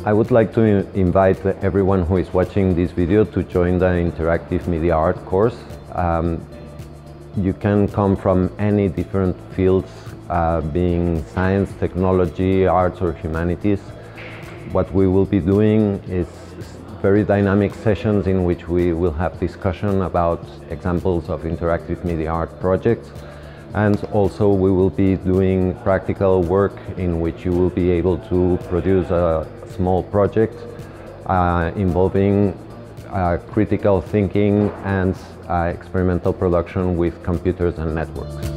I would like to invite everyone who is watching this video to join the Interactive Media Art course. You can come from any different fields, being science, technology, arts or humanities. What we will be doing is very dynamic sessions in which we will have discussion about examples of interactive media art projects. And also we will be doing practical work in which you will be able to produce a small project involving critical thinking and experimental production with computers and networks.